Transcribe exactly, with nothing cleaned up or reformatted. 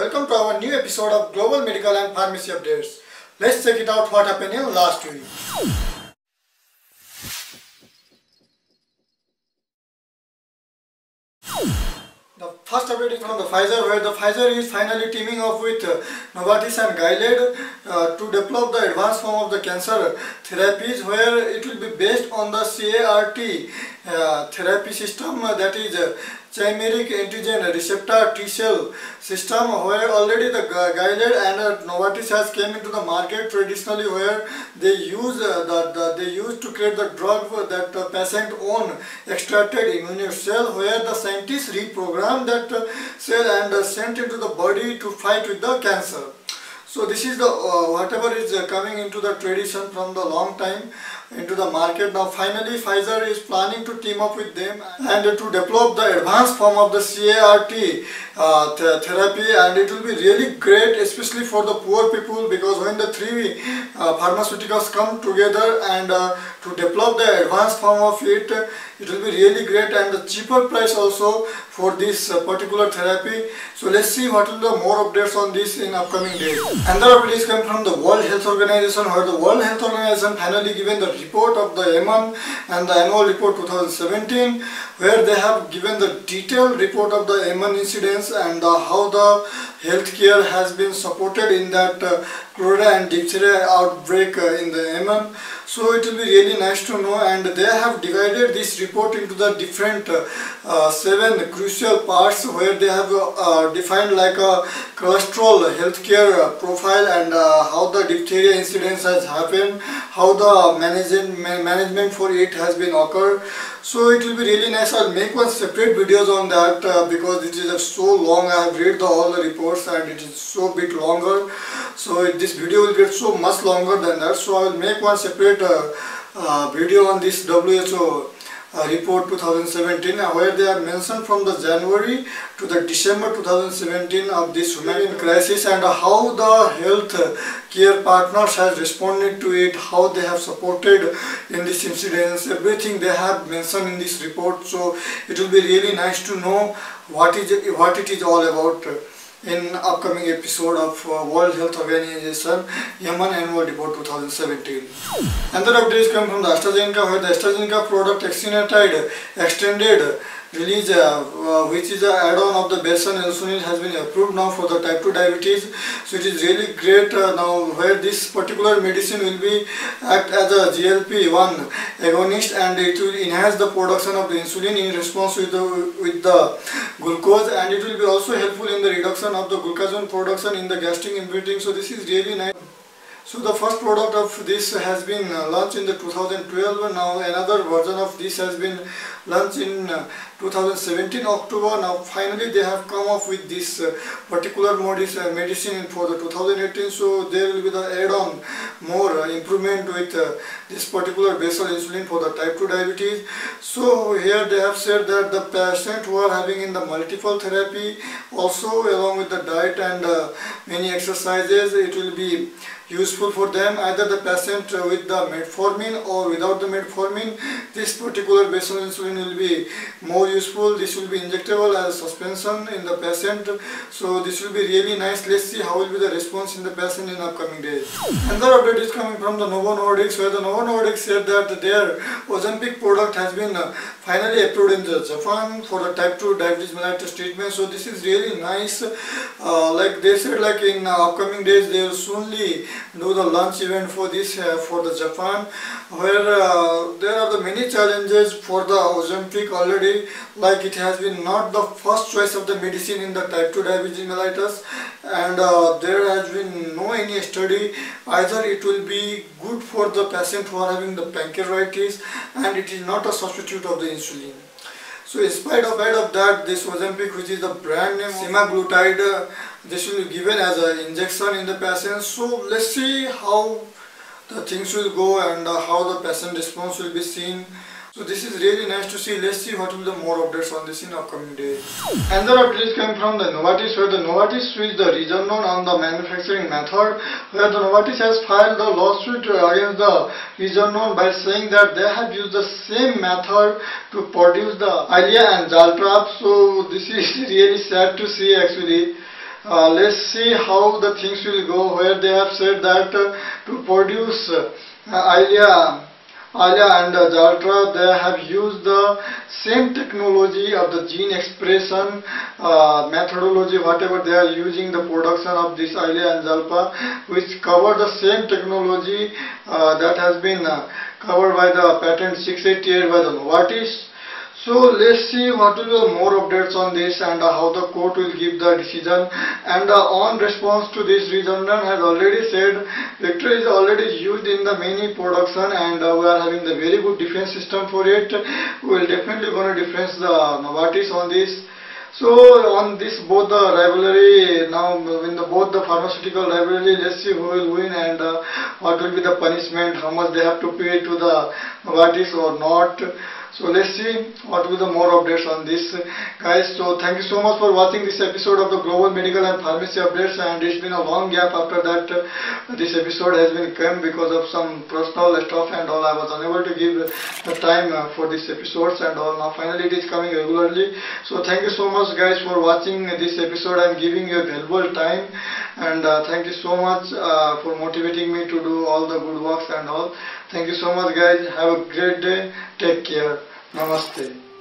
welcome to our new episode of Global Medical and Pharmacy Updates. Let's check it out what happened in last week. The first update is from the Pfizer, where the Pfizer is finally teaming up with uh, Novartis and Gilead uh, to develop the advanced form of the cancer therapies, where it will be based on the C A R T uh, therapy system, uh, that is uh, chimeric antigen receptor T-cell system, where already the Gilead and uh, Novartis has came into the market traditionally, where they use uh, the, the they use to create the drug that the patient own extracted immune cell, where the scientists reprogram that uh, cell and uh, sent into the body to fight with the cancer. So this is the uh, whatever is uh, coming into the tradition from the long time into the market. Now finally Pfizer is planning to team up with them and uh, to develop the advanced form of the C A R T uh, th therapy, and it will be really great especially for the poor people, because when the three uh, pharmaceuticals come together and uh, to develop the advanced form of it, uh, it will be really great, and the cheaper price also for this uh, particular therapy. So let's see what will be the more updates on this in upcoming days. Another update is coming from the World Health Organization, where the World Health Organization finally given the report of the M one and the annual report two thousand seventeen, where they have given the detailed report of the M one incidence and uh, how the healthcare has been supported in that uh, cholera and diphtheria outbreak uh, in the M one. So it will be really nice to know, and they have divided this report into the different uh, uh, seven crucial parts, where they have uh, defined like a cholesterol healthcare uh, profile, and uh, how the diphtheria incidence has happened, how the management management for it has been occurred. So it will be really nice. I'll make one separate videos on that uh, because it is uh, so long. I have read the, all the reports and it is so bit longer. So it, this video will get so much longer than that. So I will make one separate uh, uh, video on this W H O uh, report two thousand seventeen, uh, where they are mentioned from the January to the December two thousand seventeen of this humanitarian crisis, and uh, how the health care partners has responded to it, how they have supported in this incidents, everything they have mentioned in this report. So it will be really nice to know what is it, what it is all about in upcoming episode of uh, World Health Organization M one Annual Report two thousand seventeen. Another update is coming from the AstraZeneca, where the AstraZeneca product exenatide extended release, uh, uh, which is an add-on of the basal insulin, has been approved now for the type two diabetes. So it is really great uh, now, where this particular medicine will be act as a G L P one agonist, and it will enhance the production of the insulin in response with the, with the glucose, and it will be also helpful in the reduction of the glucagon production in the gastric emptying. So this is really nice. So the first product of this has been uh, launched in the two thousand twelve. Now another version of this has been launched in uh, two thousand seventeen October. Now finally they have come up with this uh, particular uh, medicine for the two thousand eighteen. So there will be the add-on more uh, improvement with uh, this particular basal insulin for the type two diabetes. So here they have said that the patient who are having in the multiple therapy, also along with the diet and uh, many exercises, it will be useful for them. Either the patient with the metformin or without the metformin, this particular basal insulin will be more useful. This will be injectable as suspension in the patient. So this will be really nice. Let's see how will be the response in the patient in upcoming days. Another update is coming from the Novo Nordisk, where the Novo Nordisk said that their Ozempic product has been uh, finally approved in the Japan for the type two diabetes mellitus treatment. So this is really nice. Uh, like they said, like in uh, upcoming days they will soonly do the launch event for this uh, for the Japan, where uh, there are the many challenges for the Ozempic already, like it has been not the first choice of the medicine in the type two diabetes mellitus, and uh, there has been no any study either it will be good for the patient who are having the pancreatitis, and it is not a substitute of the insulin. So in spite of, of that, this Ozempic, which is the brand name semaglutide, uh, this will be given as an injection in the patient. So let's see how the things will go and uh, how the patient response will be seen. So this is really nice to see. Let's see what will be the more updates on this in upcoming days. Another update is coming from the Novartis, where the Novartis switched the region known on the manufacturing method, where the Novartis has filed the lawsuit against the region known by saying that they have used the same method to produce the Eylea and Jaltrap. So this is really sad to see actually. uh, let's see how the things will go, where they have said that uh, to produce uh, Alia, Alia and uh, Jaltra, they have used the same technology of the gene expression uh, methodology, whatever they are using the production of this Alia and Jalpa, which cover the same technology uh, that has been uh, covered by the patent six eighty-eight by the Novartis. So let's see what will be more updates on this, and uh, how the court will give the decision. And uh, on response to this, redundant has already said Vector is already used in the many production, and uh, we are having the very good defense system for it. We will definitely going to defense the Novartis on this. So on this both the rivalry, now in the both the pharmaceutical rivalry, let's see who will win, and uh, what will be the punishment, how much they have to pay to the Novartis or not. So let's see what will be the more updates on this, guys. So thank you so much for watching this episode of the Global Medical and Pharmacy Updates, and it's been a long gap after that. Uh, this episode has been come because of some personal stuff and all. I was unable to give the time uh, for these episodes and all. Now finally it is coming regularly. So thank you so much, guys, for watching this episode and giving your valuable time, and uh, thank you so much uh, for motivating me to do all the good works and all. Thank you so much, guys. Have a great day. Take care. Namaste.